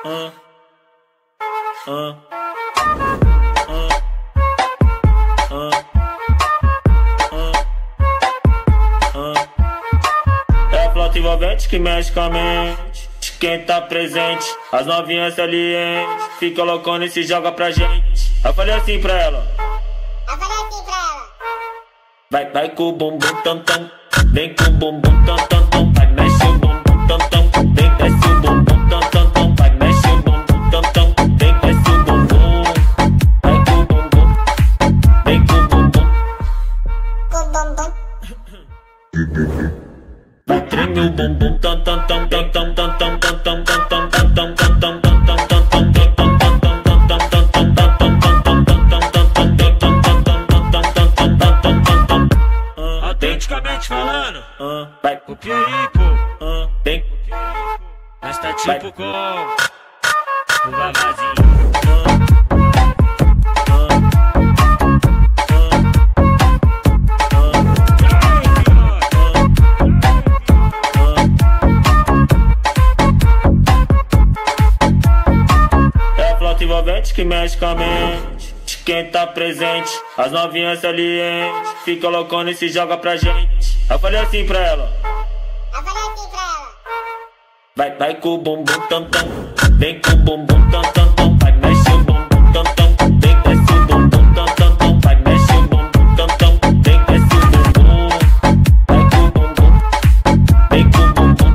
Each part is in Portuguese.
É flauta envolvente que mexe com a mente de quem tá presente. As novinhas salientes fica loucona e se joga pra gente. Eu falei assim pra ela. Vai com o bumbum tam tam, vem com o bumbum tam tam tam, vai mexe o bumbum tam tam, vem desce o bumbum tam tam tam, vai mexe o bumbum tam tam, vem desce o bumbum, vai com o bumbum, vem com o bumbum, vai treme o bumbum tam tam tam tam tam tam tam tam tam tam tam tam tam tam tam tam. Autenticamente falando, Vai o Pierico, vem, mas tá tipo com o Vavazinho. É flauta envolvente que mexe com a mente de quem tá presente. As novinhas salientes fica loucona e se joga pra gente. Eu falei assim pra ela. Vai com o bumbum tam tam, vem com o bumbum tam tam tam, vai mexe o bumbum tam tam, vem desce o bumbum tam tam tam, vai mexe o bumbum tam tam, vem desce o bumbum, vai com o bumbum, vem com o bumbum,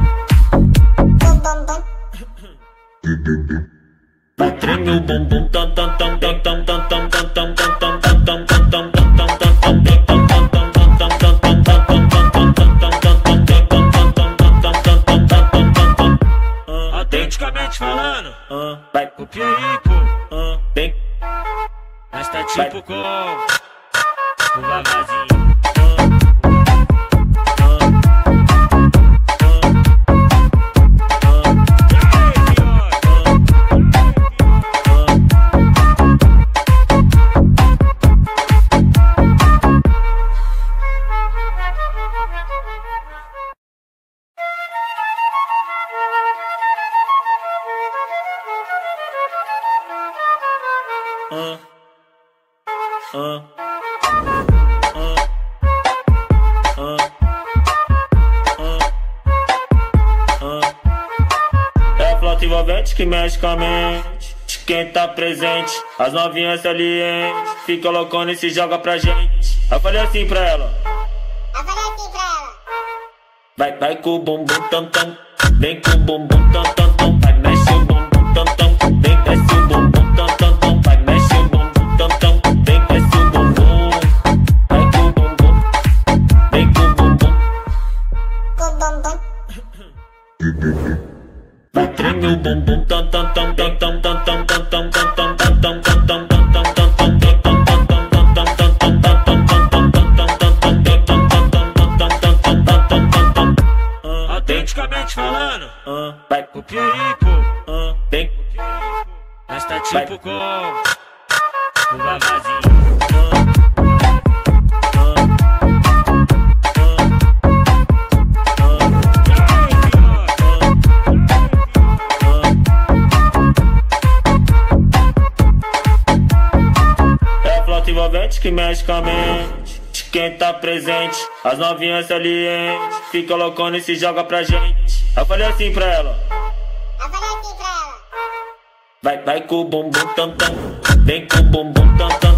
vai treme o bumbum tam tam tam tam tam tam tam tam tam tam tam tam tam tam tam tam Autenticamente falando, vai o Pierico, vem, mas tá tipo com o Vavazinho. É flauta envolvente que mexe com a mente de quem tá presente. As novinhas salientes fica loucona e se joga pra gente. Eu falei assim pra ela. Vai com o bumbum tam tam, vem com o bumbum tam tam tam, vai mexe o bumbum tam tam, vem desce o bumbum tam tam tam, vai mexe o bumbum tam tam, vem desce o bumbum, vai com o bumbum, vem com o bumbum, vai treme o bumbum tam tam tam tam tam tam tam tam tam tam tam tam tam tam tam tam. Autenticamente falando, Vai o Pierico, vem, mas tá tipo com o Vavazinho. é flauta envolvente que mexe com a mente de quem tá presente. As novinhas salientes fica loucona e se joga pra gente. Eu falei assim pra ela. Vai com o bumbum tam tam, vem com o bumbum tam tam.